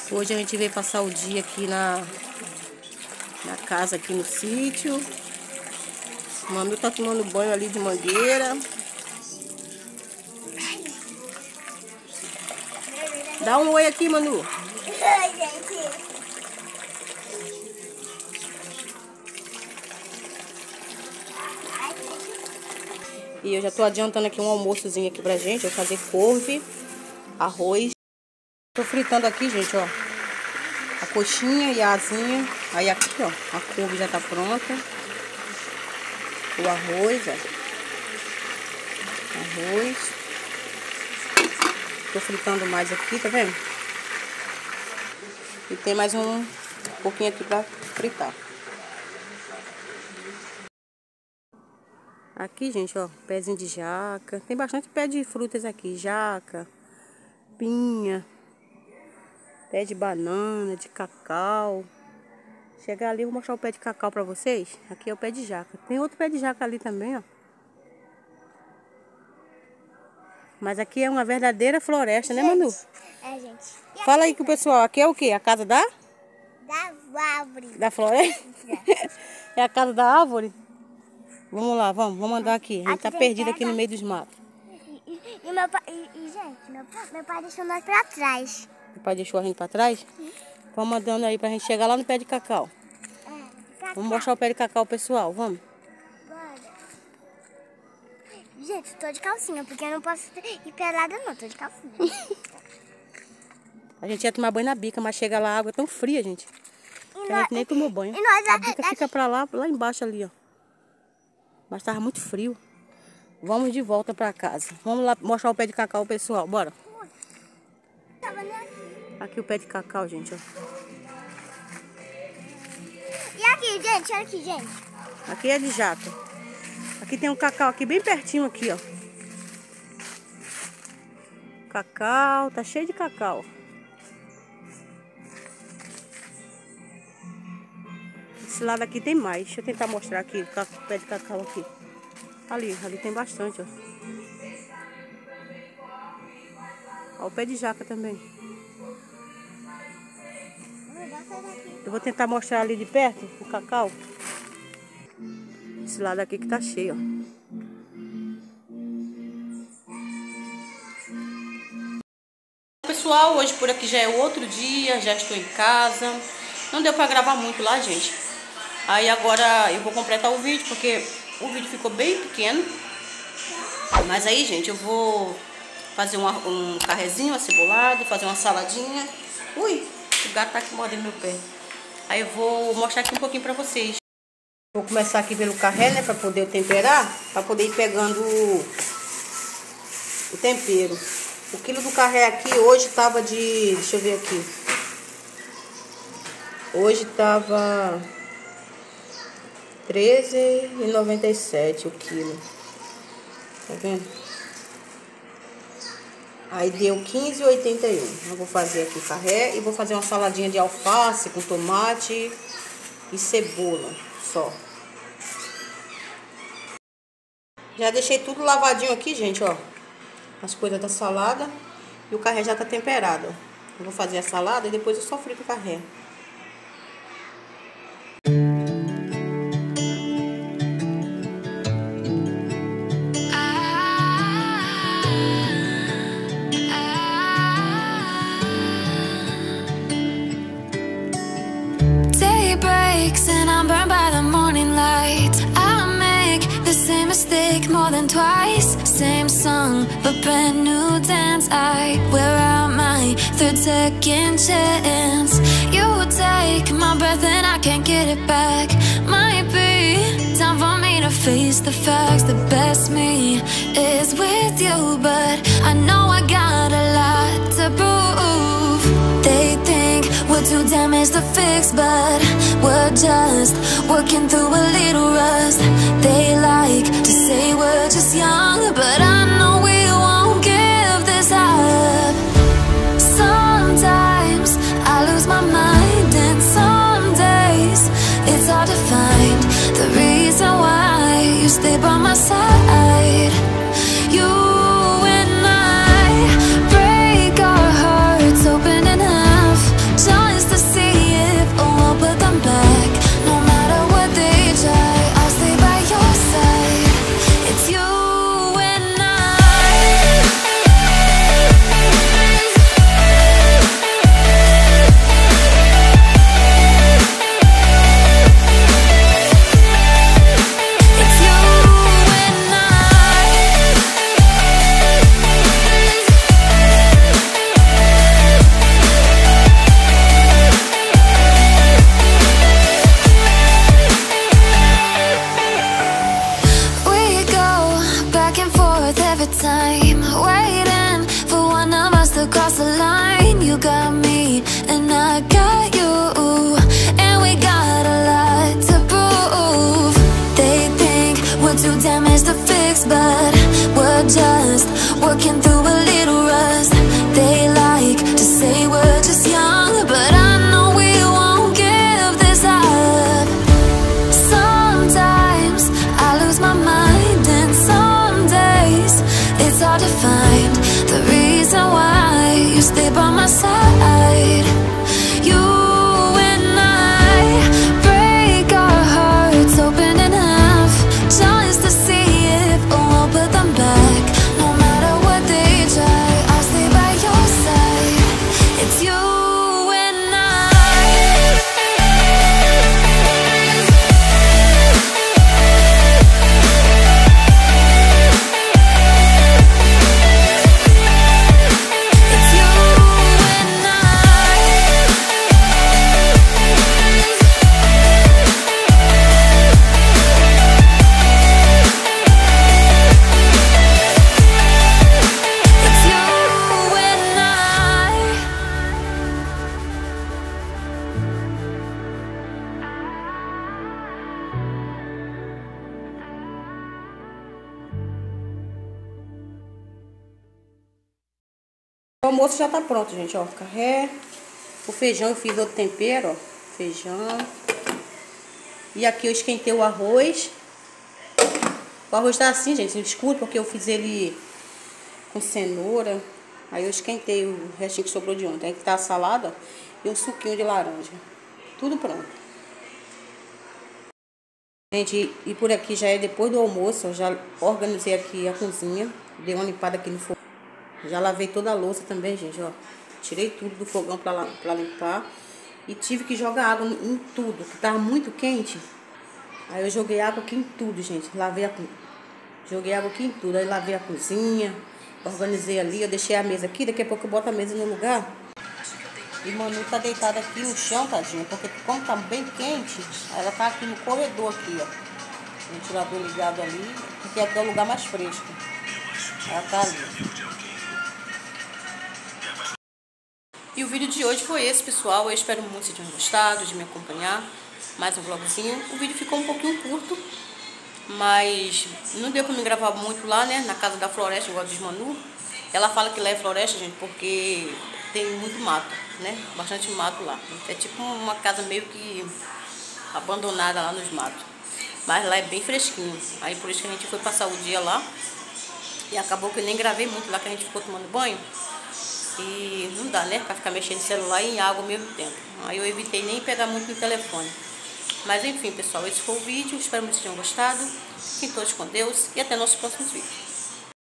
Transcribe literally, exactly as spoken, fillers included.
Hoje a gente veio passar o dia aqui na, na casa, aqui no sítio. O Manu tá tomando banho ali de mangueira. Dá um oi aqui, Manu. Oi, gente. E eu já tô adiantando aqui um almoçozinho aqui pra gente. Eu vou fazer couve, arroz. Tô fritando aqui, gente, ó, a coxinha e a asinha. Aí aqui, ó, a couve já tá pronta. O arroz, ó. Arroz. Tô fritando mais aqui, tá vendo? E tem mais um pouquinho aqui pra fritar. Aqui, gente, ó, pezinho de jaca. Tem bastante pé de frutas aqui. Jaca, pinha, pé de banana, de cacau. Chegar ali, eu vou mostrar o pé de cacau pra vocês. Aqui é o pé de jaca. Tem outro pé de jaca ali também, ó. Mas aqui é uma verdadeira floresta, gente, né, Manu? É, gente. E fala aí com o pessoal. Aqui é o quê? A casa da? Da árvore. Da floresta? É a casa da árvore? Vamos lá, vamos. Vamos andar aqui. A gente tá perdido aqui no meio dos matos. E, e, e, meu pai, e, e gente, meu pai, meu pai deixou nós pra trás. Meu pai deixou a gente pra trás? Sim. Vamos andando aí pra gente chegar lá no pé de cacau. É, cacau. Vamos mostrar o pé de cacau, pessoal. Vamos. Bora. Gente, tô de calcinha, porque eu não posso ir pelada não. Tô de calcinha. A gente ia tomar banho na bica, mas chega lá, a água é tão fria, gente. Que a gente nem tomou banho. E nós, a bica fica pra lá, lá embaixo ali, ó. Mas tava muito frio. Vamos de volta pra casa. Vamos lá mostrar o pé de cacau, pessoal. Bora. Aqui o pé de cacau, gente, ó. E aqui, gente, olha aqui, gente. Aqui é de jaca. Aqui tem um cacau aqui bem pertinho aqui, ó. Cacau, tá cheio de cacau. Esse lado aqui tem mais. Deixa eu tentar mostrar aqui o pé de cacau aqui. Ali, ali tem bastante, ó. Ó, o pé de jaca também. Eu vou tentar mostrar ali de perto o cacau. Esse lado aqui que tá cheio, ó. Pessoal, hoje por aqui já é outro dia, já estou em casa. Não deu pra gravar muito lá, gente. Aí agora eu vou completar o vídeo, porque o vídeo ficou bem pequeno. Mas aí, gente, eu vou fazer um, um carrezinho acebolado, fazer uma saladinha. Ui, o gato tá aqui mordendo meu pé. Aí eu vou mostrar aqui um pouquinho pra vocês. Vou começar aqui pelo carré, né, pra poder temperar, pra poder ir pegando o, o tempero. O quilo do carré aqui hoje tava de... Deixa eu ver aqui. Hoje tava treze reais e noventa e sete centavos o quilo. Tá vendo? Aí deu quinze reais e oitenta e um centavos. Eu vou fazer aqui o carré e vou fazer uma saladinha de alface com tomate e cebola só. Já deixei tudo lavadinho aqui, gente, ó. As coisas da salada. E o carré já tá temperado, ó. Eu vou fazer a salada e depois eu só frito o carré. Day breaks and I'm burned by the morning light. I make the same mistake more than twice. Same song, but brand new dance. I wear out my third second chance. You take my breath and I can't get it back. Might be time for me to face the facts. The best me is with you, but I know I got a lot to prove. They think we're too damaged to fix, but we're just working through a little rust. They like to say we're just young, but I know we won't give this up. Sometimes I lose my mind, and some days it's hard to find the reason why you stay by my side. You and I break our hearts open in half by my side. You and I break our hearts open in half, just to see if we'll put them back. No matter what they try, I'll stay by your side. It's you and I. It's you and I. It's you and I. O almoço já tá pronto, gente, ó. Carré. O feijão eu fiz outro tempero, ó. Feijão. E aqui eu esquentei o arroz. O arroz tá assim, gente, escuro, porque eu fiz ele com cenoura. Aí eu esquentei o restinho que sobrou de ontem. Aí que tá a salada e um suquinho de laranja. Tudo pronto. Gente, e por aqui já é depois do almoço. Eu já organizei aqui a cozinha. Dei uma limpada aqui no fogão. Já lavei toda a louça também, gente, ó. Tirei tudo do fogão pra, lá, pra limpar. E tive que jogar água em tudo, que tava muito quente. Aí eu joguei água aqui em tudo, gente. Lavei a... Joguei água aqui em tudo. Aí lavei a cozinha. Organizei ali. Eu deixei a mesa aqui. Daqui a pouco eu boto a mesa no lugar. E Manu tá deitada aqui no chão, tadinha. Porque como tá bem quente, ela tá aqui no corredor aqui, ó. Ventilador ligado ali. Porque aqui é o lugar mais fresco. Ela tá ali. E o vídeo de hoje foi esse, pessoal. Eu espero muito que vocês tenham gostado de me acompanhar. Mais um vlogzinho. O vídeo ficou um pouquinho curto, mas não deu pra me gravar muito lá, né? Na casa da floresta, igual diz Manu. Ela fala que lá é floresta, gente, porque tem muito mato, né? Bastante mato lá. É tipo uma casa meio que abandonada lá nos matos. Mas lá é bem fresquinho. Aí por isso que a gente foi passar o dia lá. E acabou que eu nem gravei muito lá, que a gente ficou tomando banho. E não dá, né? Pra ficar mexendo no celular e em água ao mesmo tempo. Aí eu evitei nem pegar muito no telefone. Mas enfim, pessoal, esse foi o vídeo. Espero que vocês tenham gostado. Fiquem todos com Deus e até nossos próximos vídeos.